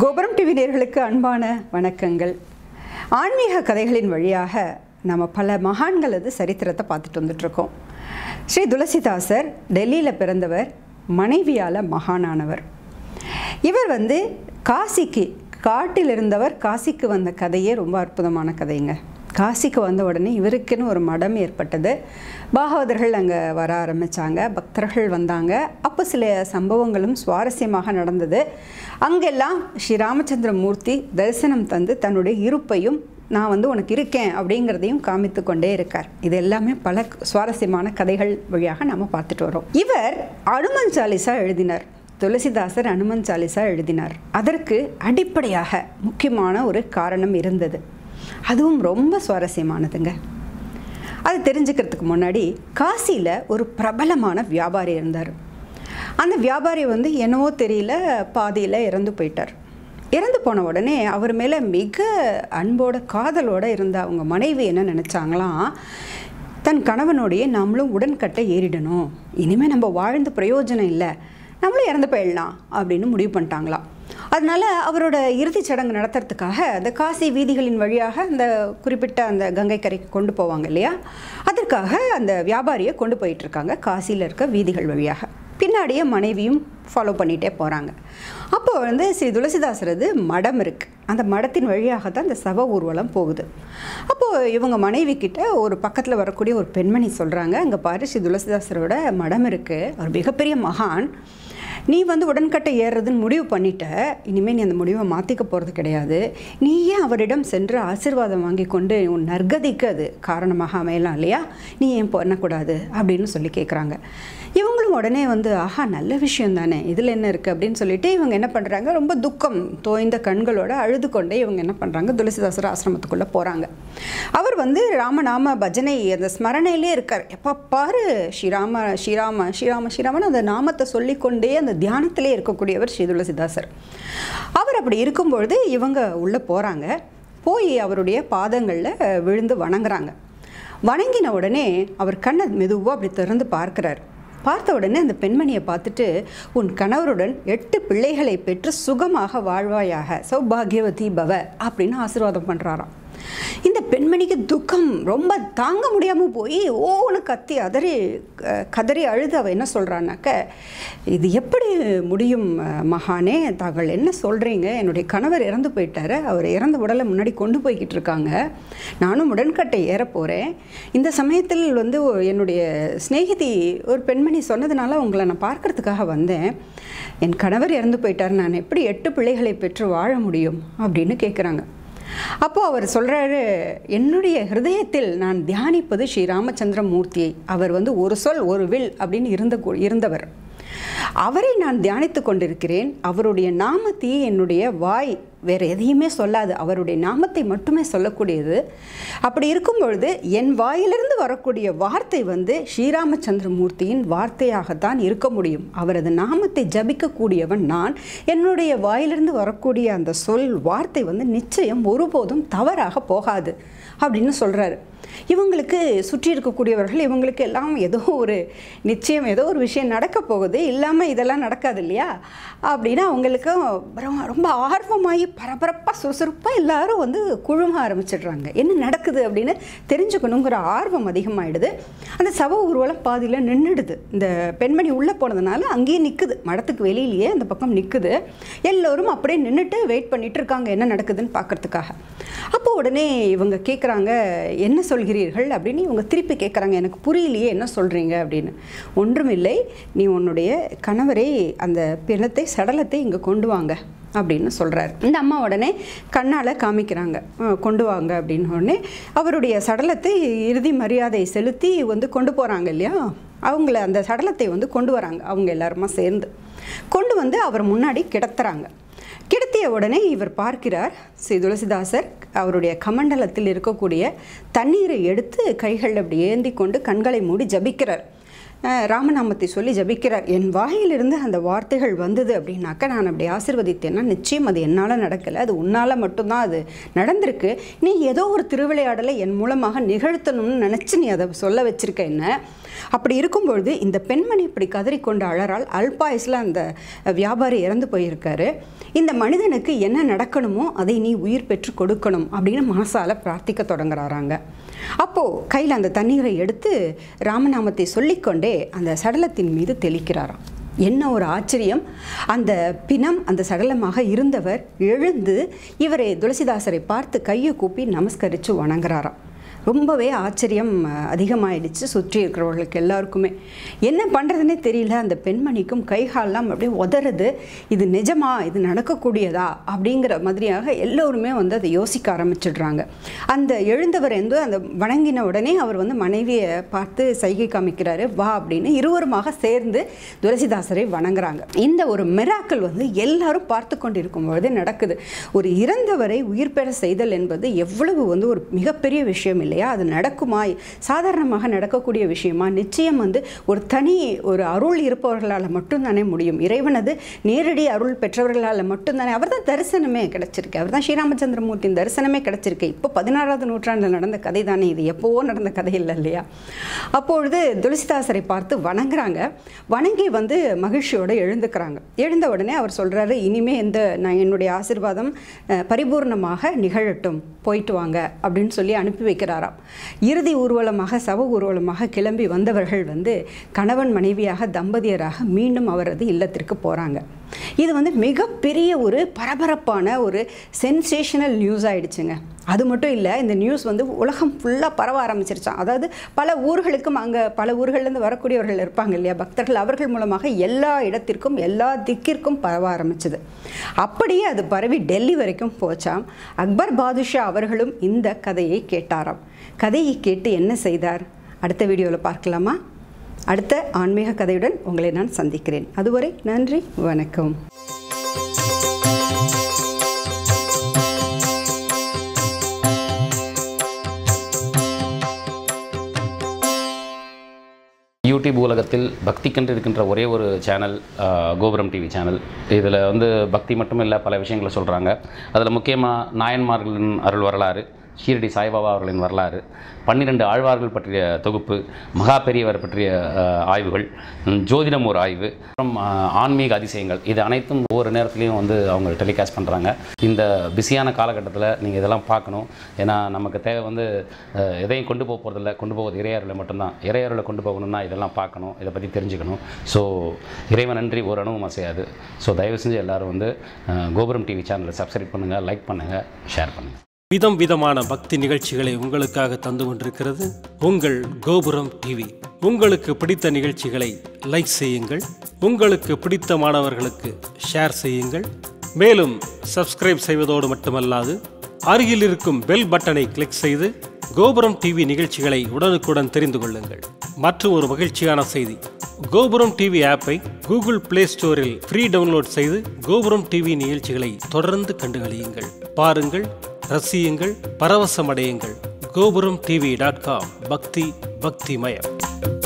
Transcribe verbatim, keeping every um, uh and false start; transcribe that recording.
கோபுரம் டிவி நேயர்களுக்கு அன்பான வணக்கங்கள். ஆன்மீக கதைகளின் வழியாக நம்ம பல மகான்களது சரித்திரத்தை பார்த்துட்டு வந்துட்டுருக்கோம். ஸ்ரீ துளசிதாசர் டெல்லியில் பிறந்தவர், மனைவியால் மகானானவர். இவர் வந்து காசிக்கு காட்டில் இருந்தவர் காசிக்கு வந்த கதையே ரொம்ப அற்புதமான கதைங்க. காசிக்கு வந்த உடனே இவருக்குன்னு ஒரு மடம் ஏற்பட்டது. பாகவதர்கள் அங்கே வர ஆரம்பித்தாங்க, பக்தர்கள் வந்தாங்க. அப்போ சில சம்பவங்களும் சுவாரஸ்யமாக நடந்தது. அங்கெல்லாம் ஸ்ரீ ராமச்சந்திர மூர்த்தி தரிசனம் தந்து தன்னுடைய இருப்பையும் நான் வந்து உனக்கு இருக்கேன் அப்படிங்கிறதையும் காமித்து கொண்டே இருக்கார். இது எல்லாமே பல சுவாரஸ்யமான கதைகள் வழியாக நம்ம பார்த்துட்டு வரோம். இவர் அனுமன் சாலிசா எழுதினார். துளசிதாசர் அனுமன் சாலிசா எழுதினார். அதற்கு அடிப்படையாக முக்கியமான ஒரு காரணம் இருந்தது. அதுவும் ரொம்ப சுவாரஸ்யமானதுங்க. அது தெரிஞ்சுக்கிறதுக்கு முன்னாடி காசியில் ஒரு பிரபலமான வியாபாரி இருந்தார். அந்த வியாபாரி வந்து என்னவோ தெரியல பாதியில் இறந்து போயிட்டார். இறந்து போன உடனே அவர் மேலே மிக அன்போட காதலோடு இருந்த அவங்க மனைவி என்ன நினச்சாங்களாம், தன் கணவனோடையே நம்மளும் உடன்கட்டை ஏறிடணும், இனிமேல் நம்ம வாழ்ந்து பிரயோஜனம் இல்லை, நம்மளும் இறந்து போயிடலாம் அப்படின்னு முடிவு பண்ணிட்டாங்களாம். அதனால் அவரோட இறுதிச் சடங்கு நடத்துறதுக்காக அந்த காசி வீதிகளின் வழியாக அந்த குறிப்பிட்ட அந்த கங்கை கரைக்கு கொண்டு போவாங்க இல்லையா, அதற்காக அந்த வியாபாரியை கொண்டு போயிட்டுருக்காங்க காசியில் இருக்க வீதிகள் வழியாக. பின்னாடியே மனைவியும் ஃபாலோ பண்ணிகிட்டே போகிறாங்க. அப்போ வந்து ஸ்ரீ துளசிதாசரது மடம் இருக்குது. அந்த மடத்தின் வழியாக தான் இந்த சவ ஊர்வலம் போகுது. அப்போது இவங்க மனைவி கிட்ட ஒரு பக்கத்தில் வரக்கூடிய ஒரு பெண்மணி சொல்கிறாங்க, அங்கே பாரு ஸ்ரீ துளசிதாசரோட மடம் இருக்குது, ஒரு மிகப்பெரிய மகான், நீ வந்து உடன்கட்டை ஏறுறதுன்னு முடிவு பண்ணிட்ட, இனிமேல் நீ அந்த முடிவை மாற்றிக்க போகிறது கிடையாது, நீ ஏன் அவரிடம் சென்று ஆசீர்வாதம் வாங்கி கொண்டு உன் நற்கதிக்கு அது காரணமாக அமையலாம் இல்லையா, நீ ஏன் பண்ணக்கூடாது அப்படின்னு சொல்லி கேட்குறாங்க. இவங்களும் உடனே வந்து ஆஹா நல்ல விஷயம் தானே, இதில் என்ன இருக்குது அப்படின்னு சொல்லிட்டு இவங்க என்ன பண்ணுறாங்க, ரொம்ப துக்கம் தோய்ந்த கண்களோட அழுது கொண்டே இவங்க என்ன பண்ணுறாங்க, துளசிதாசர் ஆசிரமத்துக்குள்ளே போகிறாங்க. அவர் வந்து ராமநாம பஜனை அந்த ஸ்மரணையிலே இருக்கார். எப்போ பாரு ஸ்ரீராம ஸ்ரீராம ஸ்ரீராம ஸ்ரீராமன் அந்த நாமத்தை சொல்லிக்கொண்டே அந்த தியானத்திலே இருக்கக்கூடியவர் ஸ்ரீ துளசிதாசர். அவர் அப்படி இருக்கும்பொழுது இவங்க உள்ளே போகிறாங்க. போய் அவருடைய பாதங்களில் விழுந்து வணங்குறாங்க. வணங்கின உடனே அவர் கண்ணை மெதுவாக அப்படி திறந்து பார்க்குறார். பார்த்த உடனே அந்த பெண்மணியை பார்த்துட்டு, உன் கணவருடன் எட்டு பிள்ளைகளை பெற்று சுகமாக வாழ்வாயாக, சௌபாகியவதி பவ அப்படின்னு ஆசீர்வாதம் பண்ணுறாராம். இந்த பெண்மணிக்கு துக்கம் ரொம்ப தாங்க முடியாமல் போய் ஓன்னு கத்தி அதறி கதறி அழுது அவள் என்ன சொல்கிறான்னாக்க, இது எப்படி முடியும் மகானே, தாங்கள் என்ன சொல்கிறீங்க, என்னுடைய கணவர் இறந்து போயிட்டாரு, அவர் இறந்த உடலை முன்னாடி கொண்டு போய்கிட்டு இருக்காங்க, நானும் உடன்கட்டை ஏற போகிறேன், இந்த சமயத்தில் வந்து என்னுடைய சிநேகிதி ஒரு பெண்மணி சொன்னதுனால உங்களை நான் பார்க்கறதுக்காக வந்தேன், என் கணவர் இறந்து போயிட்டார், நான் எப்படி எட்டு பிள்ளைகளை பெற்று வாழ முடியும் அப்படின்னு கேட்குறாங்க. அப்போது அவர் சொல்கிறாரு, என்னுடைய ஹிருதயத்தில் நான் தியானிப்பது ஸ்ரீ ராமச்சந்திர மூர்த்தியை, அவர் வந்து ஒரு சொல் ஒரு வில் அப்படின்னு இருந்த இருந்தவர், அவரை நான் தியானித்து கொண்டிருக்கிறேன். அவருடைய நாமத்தையே என்னுடைய வாய் வேறு எதையுமே சொல்லாது, அவருடைய நாமத்தை மட்டுமே சொல்லக்கூடியது. அப்படி இருக்கும் பொழுது என் வாயிலிருந்து வரக்கூடிய வார்த்தை வந்து ஸ்ரீராமச்சந்திரமூர்த்தியின் வார்த்தையாகத்தான் இருக்க முடியும். அவரது நாமத்தை ஜபிக்கக்கூடியவன் நான். என்னுடைய வாயிலிருந்து வரக்கூடிய அந்த சொல் வார்த்தை வந்து நிச்சயம் ஒருபோதும் தவறாக போகாது அப்படின்னு சொல்கிறாரு. இவங்களுக்கு சுற்றி இருக்கக்கூடியவர்கள் இவங்களுக்கு எல்லாம் ஏதோ ஒரு நிச்சயம், ஏதோ ஒரு விஷயம் நடக்க போகுது, இல்லாமல் இதெல்லாம் நடக்காது இல்லையா அப்படின்னா அவங்களுக்கு ரொம்ப ஆர்வமாகி பரபரப்பாக சுறுசுறுப்பாக எல்லாரும் வந்து குழும ஆரம்பிச்சிடுறாங்க. என்ன நடக்குது அப்படின்னு தெரிஞ்சுக்கணுங்கிற ஆர்வம் அதிகமாகிடுது. அந்த சவ ஊர்வலம் பாதியில் நின்றுடுது. இந்த பெண்மணி உள்ளே போனதுனால அங்கேயே நிற்குது, மடத்துக்கு வெளியிலேயே அந்த பக்கம் நிற்குது. எல்லோரும் அப்படியே நின்றுட்டு வெயிட் பண்ணிட்டு இருக்காங்க என்ன நடக்குதுன்னு பார்க்கறதுக்காக. அப்போ உடனே இவங்க கேட்குறாங்க, என்ன சொல்கிறீர்கள் அப்படின்னு இவங்க திருப்பி கேட்குறாங்க, எனக்கு புரியலையே என்ன சொல்கிறீங்க அப்படின்னு. ஒன்றுமில்லை, நீ உன்னுடைய கணவரை அந்த பிணத்தை சடலத்தை இங்கே கொண்டு வாங்க அப்படின்னு சொல்கிறார். இந்த அம்மா உடனே கண்ணால் காமிக்கிறாங்க, கொண்டு வாங்க அப்படின்னு. உடனே அவருடைய சடலத்தை இறுதி மரியாதை செலுத்தி வந்து கொண்டு போகிறாங்க இல்லையா, அவங்கள அந்த சடலத்தை வந்து கொண்டு வராங்க. அவங்க எல்லாருமா சேர்ந்து கொண்டு வந்து அவர் முன்னாடி கிடத்துறாங்க. கிடத்திய உடனே இவர் பார்க்கிறார், ஸ்ரீ துளசிதாசர் அவருடைய கமண்டலத்தில் இருக்கக்கூடிய தண்ணீரை எடுத்து கைகள் அப்படி ஏந்தி கொண்டு கண்களை மூடி ஜபிக்கிறார். ராமநாமத்தை சொல்லி ஜபிக்கிறார். என் வாயிலிருந்து அந்த வார்த்தைகள் வந்தது அப்படின்னாக்கா நான் அப்படி ஆசீர்வதித்தேன்னா நிச்சயம் அது என்னால் நடக்கலை, அது உன்னால் மட்டும்தான் அது நடந்திருக்கு. நீ ஏதோ ஒரு திருவிளையாடலை என் மூலமாக நிகழ்த்தணும்னு நினச்சி நீ அதை சொல்ல வச்சுருக்க என்ன. அப்படி இருக்கும்பொழுது இந்த பெண்மணி இப்படி கதறிக்கொண்டு அழறால். அல்பாயுஸில் அந்த வியாபாரி இறந்து போயிருக்காரு. இந்த மனிதனுக்கு என்ன நடக்கணுமோ அதை நீ உயிர் பெற்று கொடுக்கணும் அப்படின்னு மனசால பிரார்த்திக்க தொடங்குறாராங்க. அப்போது கையில் அந்த தண்ணீரை எடுத்து ராமநாமத்தை சொல்லிக்கொண்டே அந்த சடலத்தின் மீது தெளிக்கிறாராம். என்ன ஒரு ஆச்சரியம்! அந்த பிணம் அந்த சடலமாக இருந்தவர் எழுந்து இவரை துளசிதாசரை பார்த்து கையை கூப்பி நமஸ்கரித்து வணங்குறாராம். ரொம்பவே ஆச்சரியம் அதிகமாகிடுச்சு சுற்றி இருக்கிறவர்களுக்கு எல்லாருக்குமே. என்ன பண்ணுறதுனே தெரியல. அந்த பெண்மணிக்கும் கைகாலெலாம் அப்படியே உதறது. இது நிஜமா, இது நடக்கக்கூடியதா அப்படிங்கிற மாதிரியாக எல்லோருமே வந்து அதை யோசிக்க ஆரம்பிச்சிடுறாங்க. அந்த எழுந்தவர் வந்து அந்த வணங்கின உடனே அவர் வந்து மனைவியை பார்த்து சைகை காமிக்கிறாரு, வா அப்படின்னு. இருவருமாக சேர்ந்து துளசிதாசரை வணங்குறாங்க. இந்த ஒரு மிராக்கள் வந்து எல்லாரும் பார்த்து கொண்டு இருக்கும் பொழுது நடக்குது. ஒரு இறந்தவரை உயிர் பெற செய்தல் என்பது எவ்வளவு வந்து ஒரு மிகப்பெரிய விஷயம் இல்லையா? அது நடக்குமா? சாதாரணமாக நடக்கக்கூடிய விஷயமா? நிச்சயம் வந்து ஒரு தனி ஒரு அருள் இருப்பவர்களால் மட்டும்தானே முடியும். இறைவனது நேரடி அருள் பெற்றவர்களால் மட்டும்தானே. அவர் தான் தரிசனமே கிடைச்சிருக்கு. அவர் தான் ஸ்ரீராமச்சந்திரமூர்த்தியின் தரிசனமே கிடைச்சிருக்கு. இப்போ பதினாறாவது நூற்றாண்டில் நடந்த கதை தானே இது, எப்போவோ நடந்த கதை இல்லை இல்லையா? அப்பொழுது துளசிதாசரை பார்த்து வணங்குறாங்க. வணங்கி வந்து மகிழ்ச்சியோடு எழுந்துக்கிறாங்க. எழுந்த உடனே அவர் சொல்கிறாரு, இனிமே எந்த நான் என்னுடைய ஆசீர்வாதம் பரிபூர்ணமாக நிகழட்டும், போயிட்டு வாங்க அப்படின்னு சொல்லி அனுப்பி வைக்கிறாராம். இறுதி ஊர்வலமாக சவ ஊர்வலமாக கிளம்பி வந்தவர்கள் வந்து கணவன் மனைவியாக தம்பதியராக மீண்டும் அவரது இல்லத்திற்கு போகிறாங்க. இது வந்து மிகப்பெரிய ஒரு பரபரப்பான ஒரு சென்சேஷனல் நியூஸ் ஆகிடுச்சுங்க. அது மட்டும் இல்லை, இந்த நியூஸ் வந்து உலகம் ஃபுல்லாக பரவ ஆரம்பிச்சிருச்சான். அதாவது பல ஊர்களுக்கும், அங்கே பல ஊர்கள்லேருந்து வரக்கூடியவர்கள் இருப்பாங்க இல்லையா, பக்தர்கள், அவர்கள் மூலமாக எல்லா இடத்திற்கும் எல்லா திக்கிற்கும் பரவ ஆரம்பிச்சது. அப்படியே அது பரவி டெல்லி வரைக்கும் போச்சாம். அக்பர் பாதுஷா அவர்களும் இந்த கதையை கேட்டாராம். கதையை கேட்டு என்ன செய்தார்? அடுத்த வீடியோவில் பார்க்கலாமா? அடுத்த ஆன்மீக கதையுடன் உங்களை நான் சந்திக்கிறேன். அதுவரை நன்றி, வணக்கம். யூடியூப் உலகத்தில் பக்திக்கென்று இருக்கின்ற ஒரே ஒரு சேனல் கோபுரம் டிவி சேனல். இதில் வந்து பக்தி மட்டும் இல்லை, பல விஷயங்களை சொல்கிறாங்க. அதில் முக்கியமாக நாயன்மார்களின் அருள் வரலாறு, ஷீரடி சாய்பாபா அவர்களின் வரலாறு, பன்னிரெண்டு ஆழ்வார்கள் பற்றிய தொகுப்பு, மகா பெரியவர் பற்றிய ஆய்வுகள், ஜோதிடம் ஒரு ஆய்வு, அப்புறம் ஆன்மீக அதிசயங்கள், இது அனைத்தும் ஒவ்வொரு நேரத்துலையும் வந்து அவங்க டெலிகாஸ்ட் பண்ணுறாங்க. இந்த பிஸியான காலகட்டத்தில் நீங்கள் இதெல்லாம் பார்க்கணும். ஏன்னா நமக்கு தேவை வந்து எதையும் கொண்டு போக போகிறதில்ல, கொண்டு போவது இறையருளை மட்டும்தான். இறையருளை கொண்டு போகணும்னா இதெல்லாம் பார்க்கணும், இதை பற்றி தெரிஞ்சுக்கணும். ஸோ இறைவன் நன்றி ஒரு அணுவும் அசையாது. ஸோ தயவு செஞ்சு எல்லோரும் வந்து கோபுரம் டிவி சேனலை சப்ஸ்கிரைப் பண்ணுங்கள், லைக் பண்ணுங்கள், ஷேர் பண்ணுங்கள். விதம் விதமான பக்தி நிகழ்ச்சிகளை உங்களுக்காக தந்து கொண்டிருக்கிறது உங்கள் கோபுரம் டிவி. உங்களுக்கு பிடித்த நிகழ்ச்சிகளை லைக் செய்யுங்கள், உங்களுக்கு பிடித்த மாணவர்களுக்கு ஷேர் செய்யுங்கள். மேலும் சப்ஸ்கிரைப் செய்வதோடு மட்டுமல்லாது அருகில் இருக்கும் பெல் பட்டனை கிளிக் செய்து கோபுரம் டிவி நிகழ்ச்சிகளை உடனுக்குடன் தெரிந்து கொள்ளுங்கள். மற்றும் ஒரு மகிழ்ச்சியான செய்தி, கோபுரம் டிவி ஆப்பை கூகுள் பிளே ஸ்டோரில் ஃப்ரீ டவுன்லோட் செய்து கோபுரம் டிவி நிகழ்ச்சிகளை தொடர்ந்து கண்டுகளியுங்கள், பாருங்கள், ரசியுங்கள், பரவசமடையுங்கள். கோபுரம் டிவி டாட் காம். பக்தி பக்திமயம்.